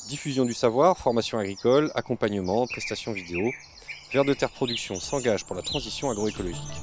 Diffusion du savoir, formation agricole, accompagnement, prestations vidéo. Vers de Terre Production s'engage pour la transition agroécologique.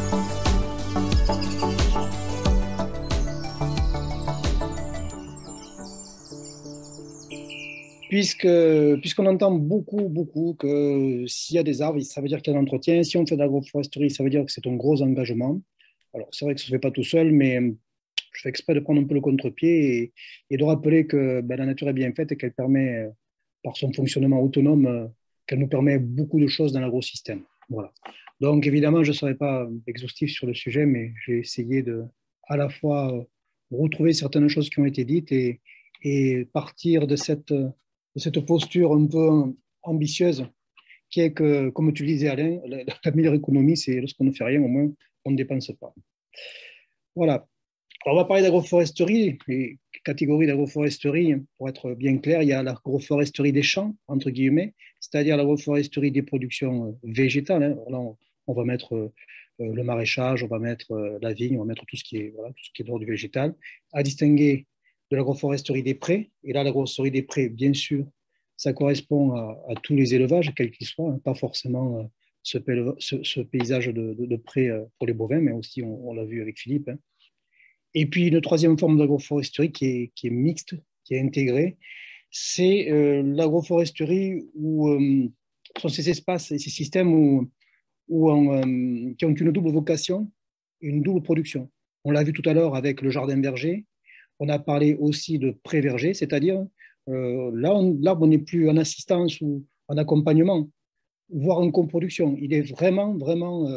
Puisqu'on entend beaucoup que s'il y a des arbres, ça veut dire qu'il y a un entretien. Si on fait de l'agroforesterie, ça veut dire que c'est un gros engagement. Alors, c'est vrai que ça ne se fait pas tout seul, mais je fais exprès de prendre un peu le contre-pied et de rappeler que la nature est bien faite et qu'elle permet, par son fonctionnement autonome, qu'elle nous permet beaucoup de choses dans l'agrosystème. Voilà. Donc, évidemment, je ne serai pas exhaustif sur le sujet, mais j'ai essayé de à la fois retrouver certaines choses qui ont été dites et partir de cette posture un peu ambitieuse qui est que, comme tu le disais Alain, la meilleure économie, c'est lorsqu'on ne fait rien, au moins on ne dépense pas. Voilà. Alors, on va parler d'agroforesterie, les catégories d'agroforesterie, pour être bien clair, il y a l'agroforesterie des champs, entre guillemets, c'est-à-dire l'agroforesterie des productions végétales. Hein. Là, on va mettre le maraîchage, on va mettre la vigne, on va mettre tout ce qui est, voilà, tout ce qui est d'ordre du végétal, à distinguer de l'agroforesterie des prés. Et là, l'agroforesterie des prés, bien sûr, ça correspond à tous les élevages, quels qu'ils soient, hein, pas forcément ce paysage de prés pour les bovins, mais aussi, on l'a vu avec Philippe, hein. Et puis, une troisième forme d'agroforesterie qui est mixte, qui est intégrée, c'est l'agroforesterie où sont ces espaces et ces systèmes qui ont une double vocation et une double production. On l'a vu tout à l'heure avec le jardin verger. On a parlé aussi de pré-verger, c'est-à-dire l'arbre n'est plus en assistance ou en accompagnement, voire en coproduction. Il est vraiment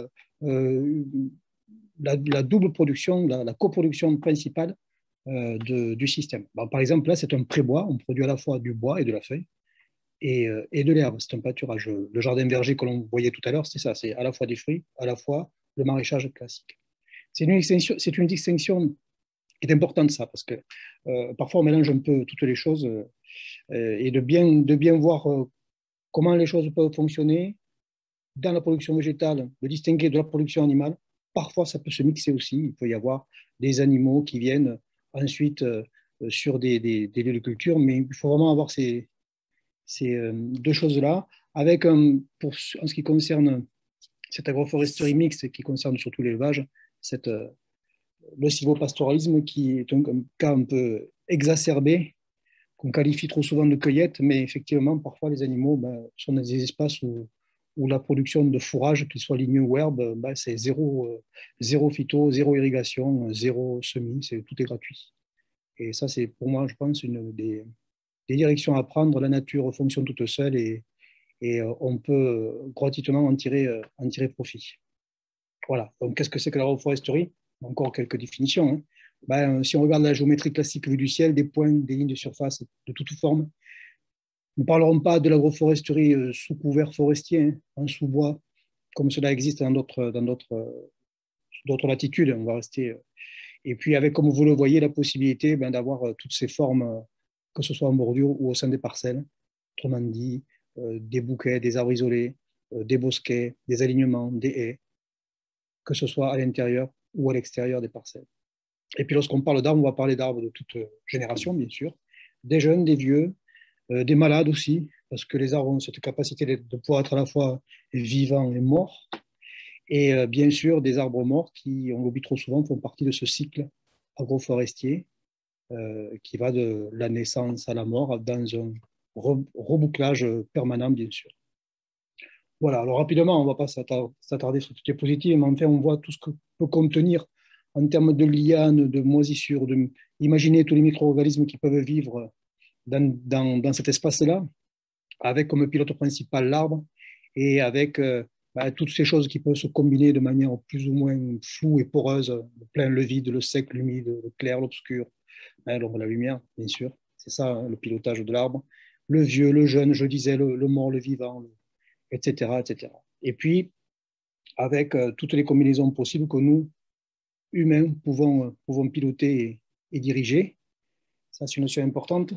la double production, la coproduction principale du système. Bon, par exemple, là, c'est un prébois. On produit à la fois du bois et de la feuille et de l'herbe. C'est un pâturage. Le jardin verger que l'on voyait tout à l'heure, c'est ça. C'est à la fois des fruits, à la fois le maraîchage classique. C'est une distinction qui est importante, ça, parce que parfois on mélange un peu toutes les choses et de bien voir comment les choses peuvent fonctionner dans la production végétale, le distinguer de la production animale. Parfois, ça peut se mixer aussi. Il peut y avoir des animaux qui viennent ensuite sur des lieux de culture, mais il faut vraiment avoir ces deux choses-là. Avec, en ce qui concerne cette agroforesterie mixte, qui concerne surtout l'élevage, le silvopastoralisme, qui est un cas un peu exacerbé, qu'on qualifie trop souvent de cueillette, mais effectivement, parfois, les animaux sont dans des espaces où la production de fourrage, qu'il soit ligneux ou herbe, c'est zéro phyto, zéro irrigation, zéro semis, tout est gratuit. Et ça, c'est pour moi, je pense, une des directions à prendre. La nature fonctionne toute seule et on peut gratuitement en tirer profit. Voilà. Donc, qu'est-ce que c'est que l'agroforesterie? Encore quelques définitions, hein. Si on regarde la géométrie classique vue du ciel, des points, des lignes de surface de toute forme, nous ne parlerons pas de l'agroforesterie sous couvert forestier, hein, en sous-bois, comme cela existe d'autres latitudes. On va rester. Et puis, avec, comme vous le voyez, la possibilité d'avoir toutes ces formes, que ce soit en bordure ou au sein des parcelles, autrement dit, des bouquets, des arbres isolés, des bosquets, des alignements, des haies, que ce soit à l'intérieur ou à l'extérieur des parcelles. Et puis, lorsqu'on parle d'arbres, on va parler d'arbres de toute génération, bien sûr, des jeunes, des vieux, des malades aussi, parce que les arbres ont cette capacité de pouvoir être à la fois vivants et morts. Et bien sûr, des arbres morts qui, on l'oublie trop souvent, font partie de ce cycle agroforestier qui va de la naissance à la mort dans un rebouclage permanent, bien sûr. Voilà, alors rapidement, on ne va pas s'attarder sur toutes les positives, mais enfin, on voit tout ce que peut contenir en termes de lianes, de moisissures, imaginez tous les micro-organismes qui peuvent vivre dans cet espace-là, avec comme pilote principal l'arbre et avec toutes ces choses qui peuvent se combiner de manière plus ou moins floue et poreuse, le plein, le vide, le sec, l'humide, le clair, l'obscur, hein, l'ombre, la lumière, bien sûr. C'est ça, hein, le pilotage de l'arbre. Le vieux, le jeune, je disais, le mort, le vivant, etc., etc. Et puis, avec toutes les combinaisons possibles que nous, humains, pouvons piloter et diriger. Ça, c'est une notion importante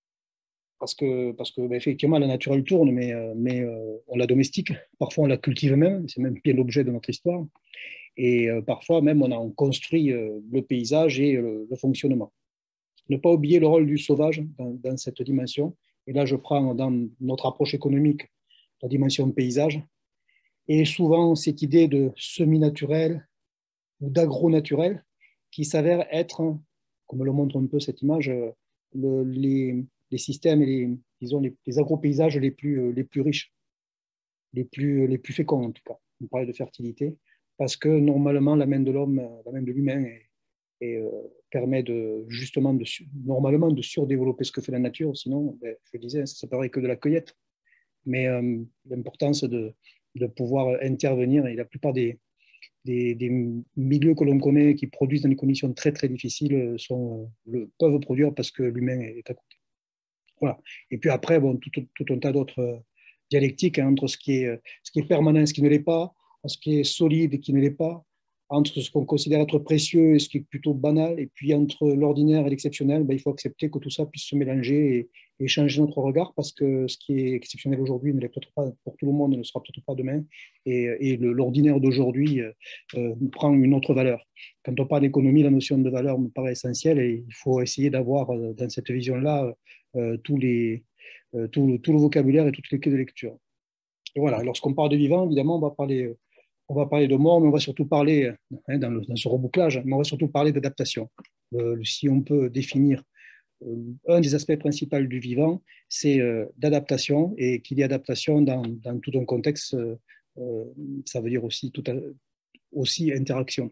parce que effectivement, la nature, elle tourne, mais on la domestique. Parfois, on la cultive même. C'est même bien l'objet de notre histoire. Et parfois, même, on a construit le paysage et le fonctionnement. Ne pas oublier le rôle du sauvage dans cette dimension et là je prends dans notre approche économique la dimension paysage, et souvent cette idée de semi-naturel ou d'agro-naturel qui s'avère être, comme le montre un peu cette image, les systèmes et disons, les agro-paysages les plus riches, les plus féconds en tout cas. On parlait de fertilité, parce que normalement la main de l'homme, la main de l'humain permet justement normalement de surdévelopper ce que fait la nature, sinon, ben, je le disais, ça ne paraît que de la cueillette. Mais l'importance de pouvoir intervenir, et la plupart des milieux que l'on connaît qui produisent dans des conditions très très difficiles peuvent produire parce que l'humain est à côté. Voilà. Et puis après, bon, tout un tas d'autres dialectiques hein, entre ce qui est permanent et ce qui ne l'est pas, ce qui est solide et qui ne l'est pas, entre ce qu'on considère être précieux et ce qui est plutôt banal, et puis entre l'ordinaire et l'exceptionnel, ben, il faut accepter que tout ça puisse se mélanger et changer notre regard, parce que ce qui est exceptionnel aujourd'hui ne l'est peut-être pas pour tout le monde, ne le sera peut-être pas demain, et l'ordinaire d'aujourd'hui prend une autre valeur. Quand on parle d'économie, la notion de valeur me paraît essentielle, et il faut essayer d'avoir dans cette vision-là tout le vocabulaire et toutes les clés de lecture. Et voilà, lorsqu'on parle de vivant, évidemment, on va parler de mort, mais on va surtout parler, hein, dans ce rebouclage, mais on va surtout parler d'adaptation. Si on peut définir un des aspects principaux du vivant, c'est d'adaptation, et qu'il y ait adaptation dans tout un contexte, ça veut dire aussi interaction.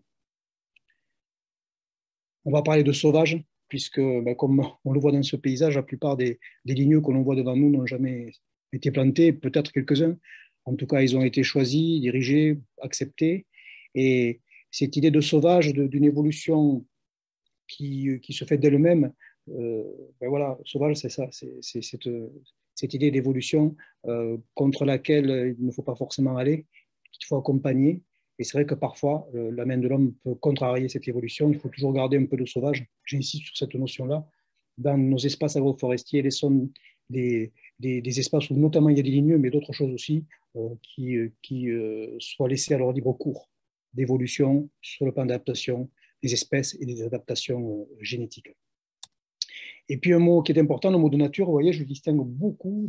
On va parler de sauvage, puisque, ben, comme on le voit dans ce paysage, la plupart des ligneux que l'on voit devant nous n'ont jamais été plantés, peut-être quelques-uns. En tout cas, ils ont été choisis, dirigés, acceptés. Et cette idée de sauvage, d'une évolution qui se fait d'elle-même, ben voilà, sauvage, c'est ça, c'est cette idée d'évolution contre laquelle il ne faut pas forcément aller, qu'il faut accompagner. Et c'est vrai que parfois, la main de l'homme peut contrarier cette évolution. Il faut toujours garder un peu de sauvage. J'insiste sur cette notion-là. Dans nos espaces agroforestiers, des espaces où notamment il y a des ligneux, mais d'autres choses aussi, qui soient laissés à leur libre cours d'évolution sur le plan d'adaptation des espèces et des adaptations génétiques. Et puis un mot qui est important, le mot de nature, vous voyez, je le distingue beaucoup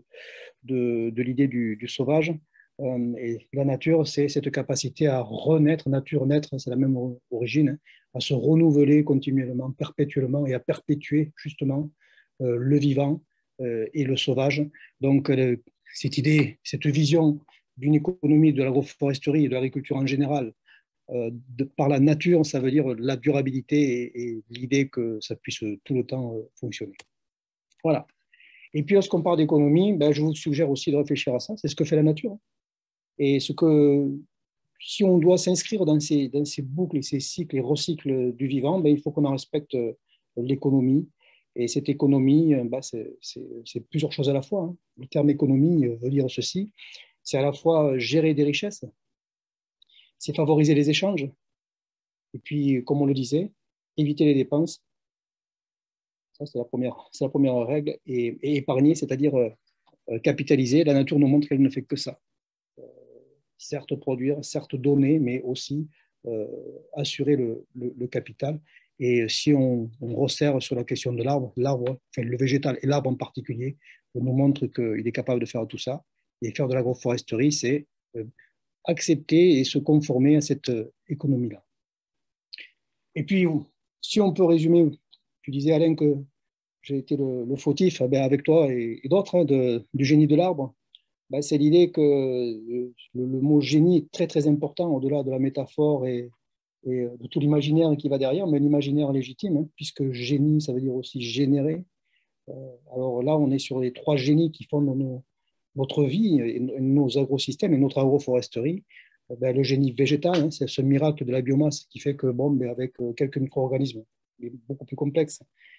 de l'idée du sauvage. Et la nature, c'est cette capacité à renaître, nature, naître, c'est la même origine, hein, à se renouveler continuellement, perpétuellement, et à perpétuer justement le vivant et le sauvage. Donc cette idée, cette vision d'une économie de l'agroforesterie et de l'agriculture en général, par la nature, ça veut dire la durabilité et l'idée que ça puisse tout le temps fonctionner. Voilà. Et puis, lorsqu'on parle d'économie, ben, je vous suggère aussi de réfléchir à ça. C'est ce que fait la nature. Et si on doit s'inscrire dans ces boucles et ces cycles et recycles du vivant, ben, il faut qu'on en respecte l'économie. Et cette économie, ben, c'est plusieurs choses à la fois, hein. Le terme économie veut dire ceci. C'est à la fois gérer des richesses, c'est favoriser les échanges, et puis, comme on le disait, éviter les dépenses. Ça, c'est la première règle. Et épargner, c'est-à-dire capitaliser. La nature nous montre qu'elle ne fait que ça. Certes produire, certes donner, mais aussi assurer le capital. Et si on resserre sur la question de l'arbre, enfin, le végétal et l'arbre en particulier, nous montre qu'il est capable de faire tout ça. Et faire de l'agroforesterie, c'est accepter et se conformer à cette économie-là. Et puis, si on peut résumer, tu disais Alain que j'ai été le fautif, ben avec toi et d'autres, hein, du génie de l'arbre. Ben c'est l'idée que le mot génie est très très important au-delà de la métaphore et de tout l'imaginaire qui va derrière, mais l'imaginaire légitime, hein, puisque génie, ça veut dire aussi générer. Alors là, on est sur les trois génies qui fondent notre vie, et nos agrosystèmes et notre agroforesterie. Ben, le génie végétal, hein, c'est ce miracle de la biomasse qui fait que, bon, ben, avec quelques micro-organismes, beaucoup plus complexes,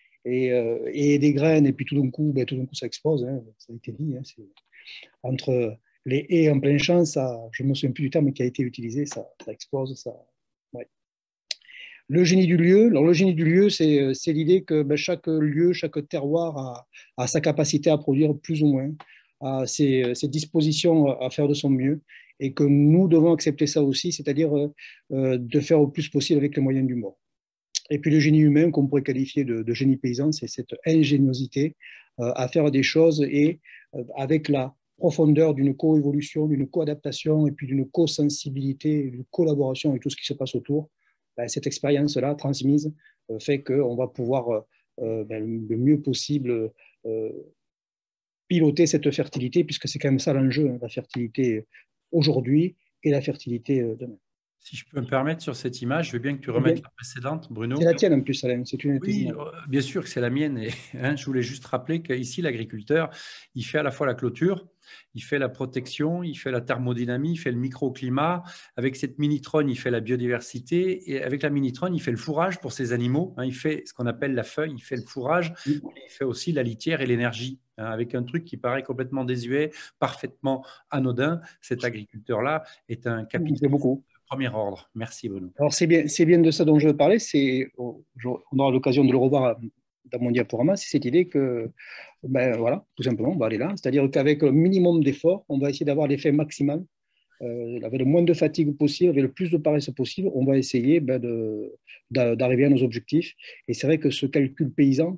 et des graines, et puis tout d'un coup, ça explose, hein, ça a été dit, hein, entre les haies en plein champ, je ne me souviens plus du terme qui a été utilisé, ça explose, ouais. Le génie du lieu, alors le génie du lieu, c'est l'idée que ben, chaque lieu, chaque terroir a sa capacité à produire plus ou moins, a ses dispositions à faire de son mieux, et que nous devons accepter ça aussi, c'est-à-dire de faire au plus possible avec les moyens du bord. Et puis le génie humain, qu'on pourrait qualifier de génie paysan, c'est cette ingéniosité à faire des choses et avec la profondeur d'une coévolution, d'une co-adaptation et puis d'une co-sensibilité, d'une collaboration avec tout ce qui se passe autour, ben, cette expérience-là transmise fait qu'on va pouvoir le mieux possible piloter cette fertilité, puisque c'est quand même ça l'enjeu, hein, la fertilité aujourd'hui et la fertilité demain. Si je peux me permettre sur cette image, je veux bien que tu Eh bien, remettes la précédente, Bruno. c'est la tienne en plus, Alain, c'est une de tes Oui, images. bien sûr que c'est la mienne. Et, hein, je voulais juste rappeler qu'ici, l'agriculteur, il fait à la fois la clôture, il fait la protection, il fait la thermodynamie, il fait le microclimat. Avec cette minitrone, il fait la biodiversité. Et avec la minitrone, il fait le fourrage pour ses animaux. Hein, il fait ce qu'on appelle la feuille, il fait le fourrage. Il fait aussi la litière et l'énergie. Hein, avec un truc qui paraît complètement désuet, parfaitement anodin, cet agriculteur-là est un Il fait capitaliste beaucoup. de premier ordre. Merci, Bruno. Alors, c'est bien de ça dont je veux parler. On aura l'occasion de le revoir dans mon diaporama. C'est cette idée que, ben, voilà, tout simplement, on va aller là. C'est-à-dire qu'avec le minimum d'efforts, on va essayer d'avoir l'effet maximal, avec le moins de fatigue possible, avec le plus de paresse possible. On va essayer d'arriver à nos objectifs. Et c'est vrai que ce calcul paysan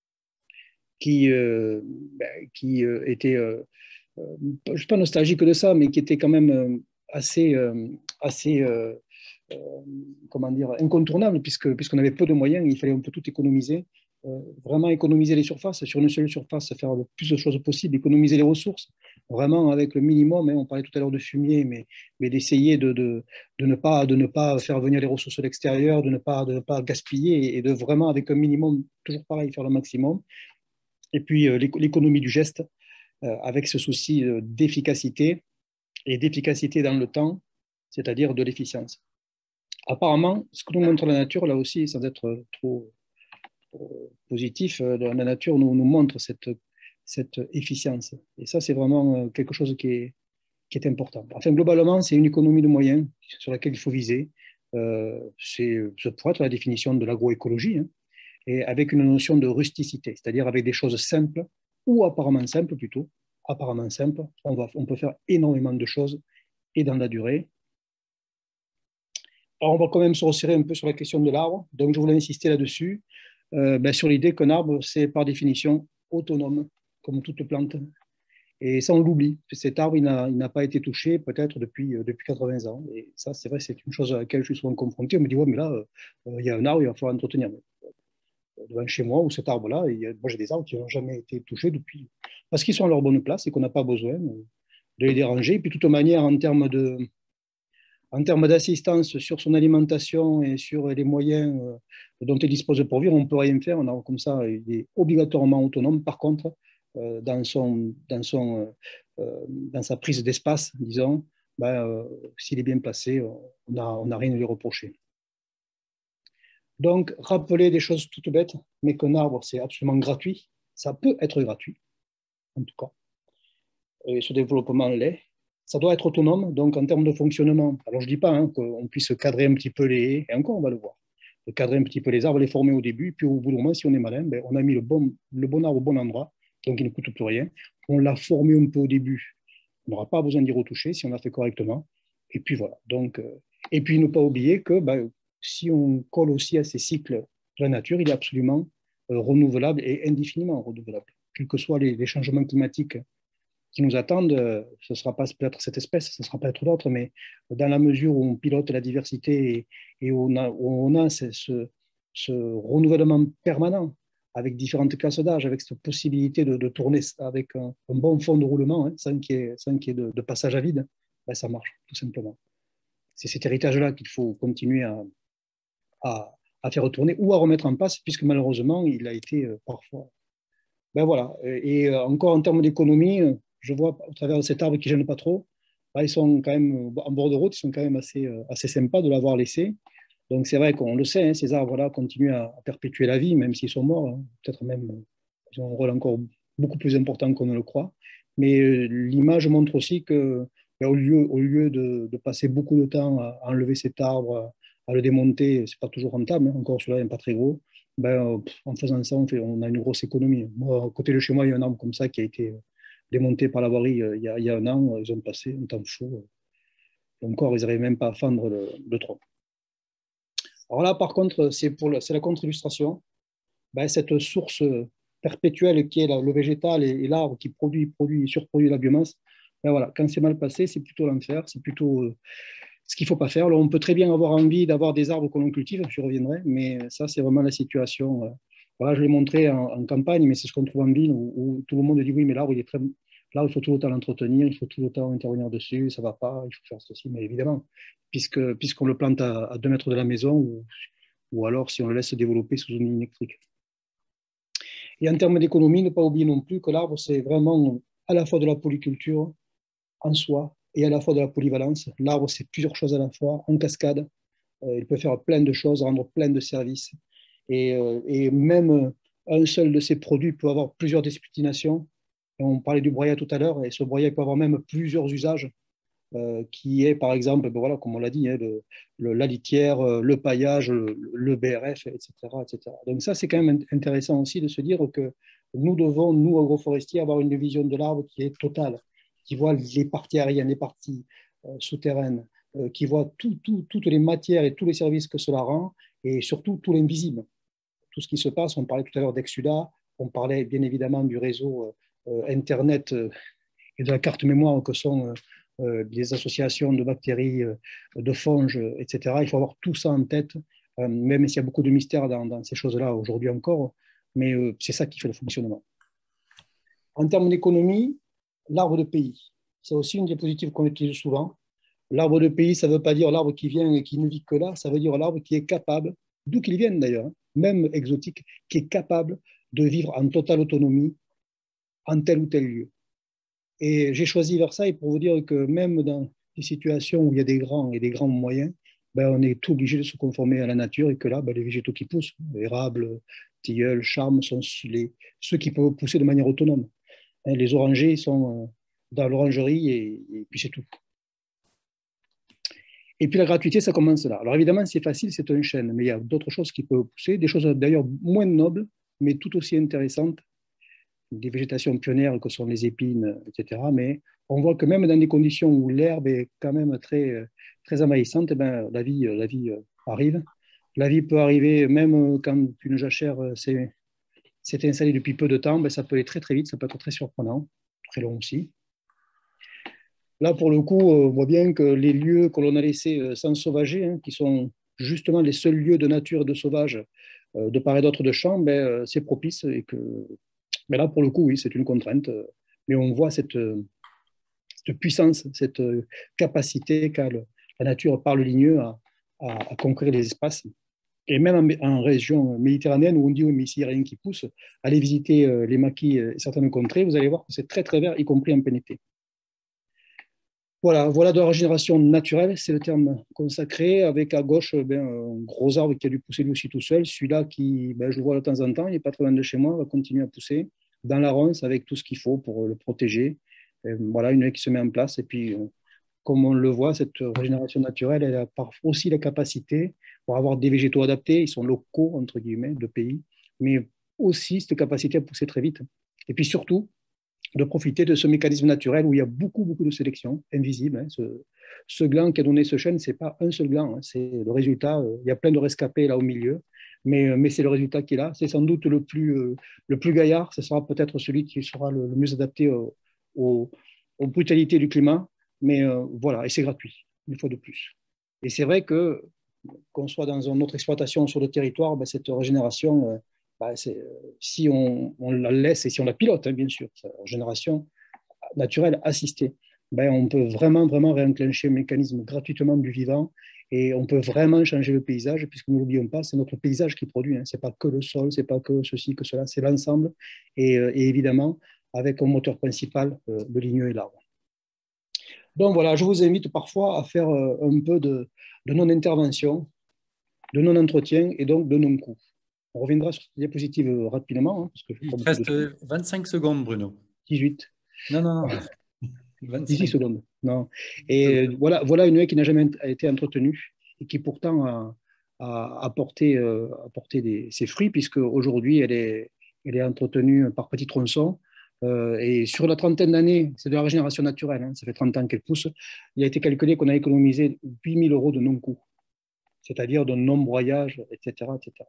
qui était, je ne suis pas nostalgique de ça, mais qui était quand même assez euh, comment dire, incontournable, puisqu'on avait peu de moyens, il fallait un peu tout économiser, vraiment économiser les surfaces, sur une seule surface, faire le plus de choses possible, économiser les ressources, vraiment avec le minimum, hein, on parlait tout à l'heure de fumier, mais d'essayer de ne pas faire venir les ressources de l'extérieur, de ne pas gaspiller, et de vraiment, avec un minimum, toujours pareil, faire le maximum. Et puis l'économie du geste, avec ce souci d'efficacité, et d'efficacité dans le temps, c'est-à-dire de l'efficience. Apparemment, ce que nous montre la nature, là aussi, sans être trop positif, la nature nous montre cette efficience. Et ça, c'est vraiment quelque chose qui est important. Enfin, globalement, c'est une économie de moyens sur laquelle il faut viser. Ça pourrait être la définition de l'agroécologie, hein, et avec une notion de rusticité, c'est-à-dire avec des choses simples, ou apparemment simples plutôt. Apparemment simples, on peut faire énormément de choses et dans la durée. Alors, on va quand même se resserrer un peu sur la question de l'arbre. Donc, je voulais insister là-dessus, sur l'idée qu'un arbre, c'est par définition autonome, comme toute plante. Et ça, on l'oublie. Cet arbre, il n'a pas été touché peut-être depuis 80 ans. Et ça, c'est vrai, c'est une chose à laquelle je suis souvent confronté. On me dit, ouais, mais là, il y a un arbre, il va falloir entretenir. Devant chez moi, ou cet arbre-là, moi, j'ai des arbres qui n'ont jamais été touchés depuis. Parce qu'ils sont à leur bonne place et qu'on n'a pas besoin de les déranger. Et puis, de toute manière, en termes d'assistance sur son alimentation et sur les moyens dont il dispose pour vivre, on ne peut rien faire. Comme ça, il est obligatoirement autonome. Par contre, dans sa prise d'espace, disons, s'il est bien placé, on n'a rien à lui reprocher. Donc, rappeler des choses toutes bêtes, mais qu'un arbre, c'est absolument gratuit. Ça peut être gratuit, en tout cas. Et ce développement l'est. Ça doit être autonome, donc en termes de fonctionnement. Alors, je ne dis pas qu'on puisse cadrer un petit peu les haies, et encore, on va le voir. Cadrer un petit peu les arbres, les former au début, puis au bout du moment, si on est malin, on a mis le bon arbre au bon endroit, donc il ne coûte plus rien. On l'a formé un peu au début. On n'aura pas besoin d'y retoucher si on l'a fait correctement. Et puis voilà. Donc, et puis ne pas oublier que si on colle aussi à ces cycles de la nature, il est absolument renouvelable et indéfiniment renouvelable. Quels que soient les changements climatiques qui nous attendent, ce ne sera pas peut-être cette espèce, ce ne sera peut-être d'autres, mais dans la mesure où on pilote la diversité et où on a ce renouvellement permanent avec différentes classes d'âge, avec cette possibilité de tourner avec un bon fond de roulement, hein, sans qu'il y ait de passage à vide, ça marche, tout simplement. C'est cet héritage-là qu'il faut continuer à faire tourner ou à remettre en place, puisque malheureusement, il a été parfois... voilà. Et encore en termes d'économie, je vois au travers de cet arbre qui ne gêne pas trop, ils sont quand même en bord de route, ils sont quand même assez sympas de l'avoir laissé. Donc c'est vrai qu'on le sait, hein, ces arbres-là continuent à perpétuer la vie, même s'ils sont morts, hein. Peut-être même ils ont un rôle encore beaucoup plus important qu'on ne le croit. Mais l'image montre aussi que au lieu de passer beaucoup de temps à enlever cet arbre, à le démonter, c'est pas toujours rentable, hein, encore celui-là n'est pas très gros. En faisant ça, on a une grosse économie. Moi, à côté de chez moi, il y a un arbre comme ça qui a été démonté par l'avarie il y a un an. Ils ont passé un temps fou. Encore, ils n'arrivent même pas à fendre le tronc. Alors là, par contre, c'est la contre-illustration. Cette source perpétuel qui est le végétal et l'arbre qui surproduit la biomasse, ben voilà, quand c'est mal passé, c'est plutôt l'enfer, c'est plutôt ce qu'il ne faut pas faire. Alors, on peut très bien avoir envie d'avoir des arbres que l'on cultive, je reviendrai, mais ça, c'est vraiment la situation. Voilà, je l'ai montré en campagne, mais c'est ce qu'on trouve en ville où tout le monde dit oui, mais l'arbre, là, il faut tout le temps l'entretenir, il faut tout le temps intervenir dessus, ça ne va pas, il faut faire ceci, mais évidemment, puisqu'on le plante à 2 mètres de la maison ou alors si on le laisse se développer sous une ligne électrique. Et en termes d'économie, ne pas oublier non plus que l'arbre, c'est vraiment à la fois de la polyculture en soi et à la fois de la polyvalence. L'arbre, c'est plusieurs choses à la fois, en cascade. Il peut faire plein de choses, rendre plein de services. Et même un seul de ces produits peut avoir plusieurs destinations. On parlait du broyat tout à l'heure, et ce broyat peut avoir même plusieurs usages, qui est par exemple, ben voilà, comme on l'a dit, hein, la litière, le paillage, le BRF, etc., etc. Donc ça, c'est quand même intéressant aussi de se dire que nous devons, nous, agroforestiers, avoir une vision de l'arbre qui est totale, qui voit les parties aériennes, les parties souterraines, qui voit toutes les matières et tous les services que cela rend, et surtout tout l'invisible. Tout ce qui se passe, on parlait tout à l'heure d'Exuda, on parlait bien évidemment du réseau Internet et de la carte mémoire que sont des associations de bactéries, de fonges, etc. Il faut avoir tout ça en tête, même s'il y a beaucoup de mystères dans ces choses-là aujourd'hui encore, mais c'est ça qui fait le fonctionnement. En termes d'économie, l'arbre de pays, c'est aussi une diapositive qu'on utilise souvent. L'arbre de pays, ça ne veut pas dire l'arbre qui vient et qui ne vit que là, ça veut dire l'arbre qui est capable, d'où qu'il vienne d'ailleurs, même exotique, qui est capable de vivre en totale autonomie en tel ou tel lieu. Et j'ai choisi Versailles pour vous dire que même dans des situations où il y a des grands et des grands moyens, ben, on est tout obligé de se conformer à la nature et que là, ben, les végétaux qui poussent, érables, tilleuls, charmes, sont ceux qui peuvent pousser de manière autonome. Hein, les orangers sont dans l'orangerie et puis c'est tout. Et puis la gratuité, ça commence là. Alors évidemment, c'est facile, c'est un chêne, mais il y a d'autres choses qui peuvent pousser, des choses d'ailleurs moins nobles, mais tout aussi intéressantes, des végétations pionnières que sont les épines, etc. Mais on voit que même dans des conditions où l'herbe est quand même très, très envahissante, eh ben, la vie arrive. La vie peut arriver même quand une jachère s'est installée depuis peu de temps, ben, ça peut aller très très vite, ça peut être très surprenant, très long aussi. Là, pour le coup, on voit bien que les lieux que l'on a laissés s'ensauvager, hein, qui sont justement les seuls lieux de nature et de sauvage de part et d'autre de champs, ben, c'est propice. Mais là, pour le coup, oui, c'est une contrainte. Mais on voit cette puissance, cette capacité qu'a la nature par le ligneux à conquérir les espaces. Et même en région méditerranéenne où on dit oui, mais ici, il n'y a rien qui pousse, allez visiter les maquis et certaines contrées, vous allez voir que c'est très très vert, y compris en plein été. Voilà de la régénération naturelle, c'est le terme consacré, avec à gauche un gros arbre qui a dû pousser lui aussi tout seul. Celui-là, je le vois de temps en temps, il n'est pas très loin de chez moi, va continuer à pousser dans la ronce avec tout ce qu'il faut pour le protéger. Et voilà, une haie qui se met en place. Et puis, comme on le voit, cette régénération naturelle, elle a aussi la capacité pour avoir des végétaux adaptés, ils sont locaux, entre guillemets, de pays, mais aussi cette capacité à pousser très vite. Et puis surtout, de profiter de ce mécanisme naturel où il y a beaucoup, beaucoup de sélection invisible. Hein. Ce gland qui a donné ce chêne, ce n'est pas un seul gland, hein. C'est le résultat. Il y a plein de rescapés là au milieu, mais c'est le résultat qui est là. C'est sans doute le plus gaillard. Ce sera peut-être celui qui sera le mieux adapté aux brutalités du climat. Mais voilà, et c'est gratuit, une fois de plus. Et c'est vrai qu'on soit dans une autre exploitation sur le territoire, ben, cette régénération, si on la laisse et si on la pilote, hein, bien sûr, cette régénération naturelle assistée, ben, on peut vraiment, vraiment réenclencher le mécanisme gratuitement du vivant et on peut vraiment changer le paysage, puisque nous n'oublions pas, c'est notre paysage qui produit, hein. Ce n'est pas que le sol, ce n'est pas que ceci, que cela, c'est l'ensemble et évidemment avec comme moteur principal le ligneux et l'arbre. Donc voilà, je vous invite parfois à faire un peu de non-intervention, de non-entretien et donc de non-coût. On reviendra sur cette diapositive rapidement. Hein, parce que il te reste 25 secondes, Bruno. 18. Non. 25. 18 secondes. Non. Et voilà une haie qui n'a jamais été entretenue et qui pourtant a apporté ses fruits, puisque aujourd'hui elle est entretenue par petits tronçons. Et sur la trentaine d'années, c'est de la régénération naturelle, hein, ça fait 30 ans qu'elle pousse, il a été calculé qu'on a économisé 8 000 € de non-coût, c'est-à-dire de non-broyage, etc., etc.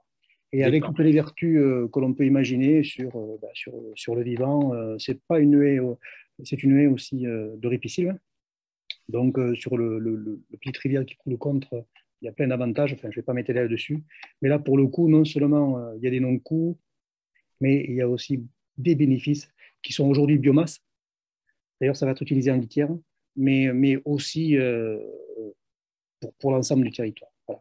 Et avec toutes les vertus que l'on peut imaginer sur le vivant, c'est pas une haie, c'est une haie aussi de ripisylve. Donc sur le petit rivière qui coule contre, il y a plein d'avantages. Enfin, je vais pas m'étaler là-dessus. Mais là, pour le coup, non seulement il y a des non-coûts, mais il y a aussi des bénéfices qui sont aujourd'hui biomasse. D'ailleurs, ça va être utilisé en litière, mais aussi pour l'ensemble du territoire. Voilà.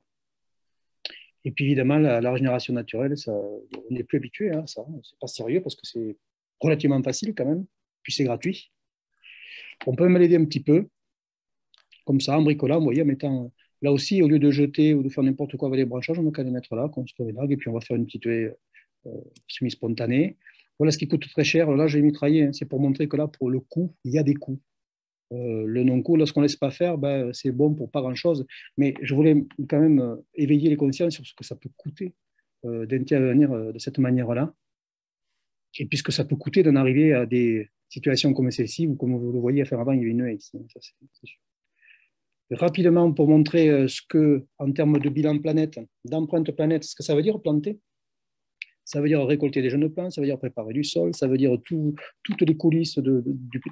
Et puis évidemment, la régénération naturelle, ça, on n'est plus habitué à ça. C'est pas sérieux parce que c'est relativement facile quand même. Puis c'est gratuit. On peut même l'aider un petit peu, comme ça, en bricolant, vous voyez, en mettant. Là aussi, au lieu de jeter ou de faire n'importe quoi avec les branchages, on n'a qu'à les mettre là, construire les lagues, et puis on va faire une petite haie semi-spontanée. Voilà ce qui coûte très cher. Là, j'ai mitraillé. C'est pour montrer que là, pour le coût, il y a des coûts. Le non-coût, lorsqu'on ne laisse pas faire, c'est bon pour pas grand-chose. Mais je voulais quand même éveiller les consciences sur ce que ça peut coûter d'intervenir de cette manière-là. Et puisque ça peut coûter d'en arriver à des situations comme celle-ci, ou comme vous le voyez à faire avant, il y avait une haie ici. Ça, c'est sûr. Rapidement, pour montrer ce que, en termes de bilan planète, d'empreinte planète, ce que ça veut dire planter. Ça veut dire récolter des jeunes plants, ça veut dire préparer du sol, ça veut dire toutes les coulisses de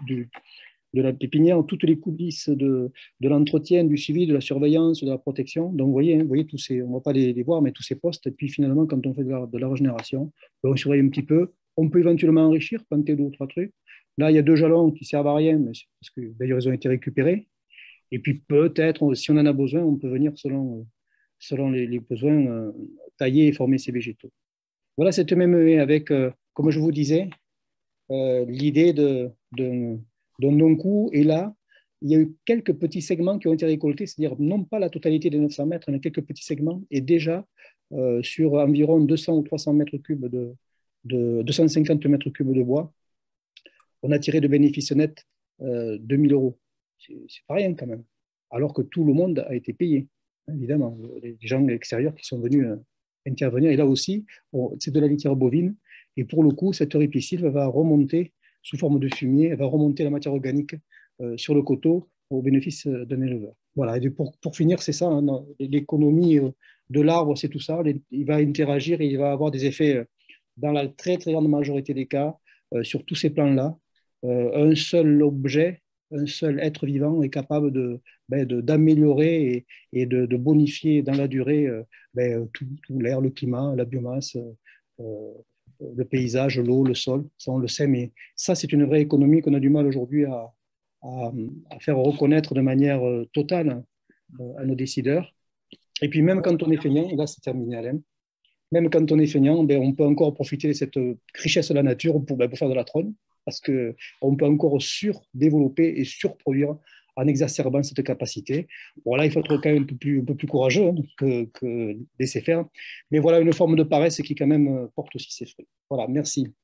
la pépinière, toutes les coulisses de l'entretien, du suivi, de la surveillance, de la protection. Donc, vous voyez tous ces, on ne va pas les voir, mais tous ces postes. Et puis, finalement, quand on fait de la régénération, on surveille un petit peu. On peut éventuellement enrichir, planter 2 ou 3 trucs. Là, il y a 2 jalons qui ne servent à rien, mais parce que d'ailleurs, ils ont été récupérés. Et puis, peut-être, si on en a besoin, on peut venir, selon les besoins, tailler et former ces végétaux. Voilà cette même haie avec, comme je vous disais, l'idée d'un non-coût. Et là, il y a eu quelques petits segments qui ont été récoltés, c'est-à-dire non pas la totalité des 900 mètres, mais quelques petits segments. Et déjà, sur environ 200 ou 300 mètres cubes de 250 mètres cubes de bois, on a tiré de bénéfices nets 2 000 €. C'est pas rien quand même. Alors que tout le monde a été payé, évidemment. Les gens extérieurs qui sont venus intervenir. Et là aussi, c'est de la litière bovine. Et pour le coup, cette ripisylve va remonter sous forme de fumier, elle va remonter la matière organique sur le coteau au bénéfice d'un éleveur. Voilà. Et pour finir, c'est ça, hein, l'économie de l'arbre, c'est tout ça. Il va interagir et il va avoir des effets dans la très, très grande majorité des cas sur tous ces plans-là. Un seul objet, un seul être vivant est capable d'améliorer et de bonifier dans la durée tout l'air, le climat, la biomasse, le paysage, l'eau, le sol. Ça, on le sait, mais ça, c'est une vraie économie qu'on a du mal aujourd'hui à faire reconnaître de manière totale à nos décideurs. Et puis, même quand on est feignant, là, c'est terminé, Alain, même quand on est feignant, on peut encore profiter de cette richesse de la nature pour faire de la trône, parce qu'on peut encore surdévelopper et surproduire en exacerbant cette capacité. Bon, là, il faut être quand même un peu plus courageux que laisser faire. Mais voilà une forme de paresse qui, quand même, porte aussi ses fruits. Voilà, merci.